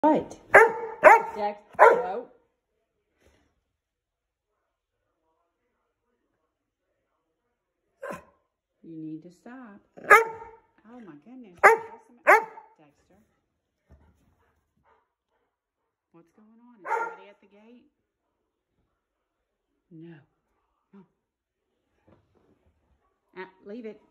Right. Dexter, no. You need to stop. Oh my goodness. Dexter. What's going on? Is somebody at the gate? No. Oh. Leave it.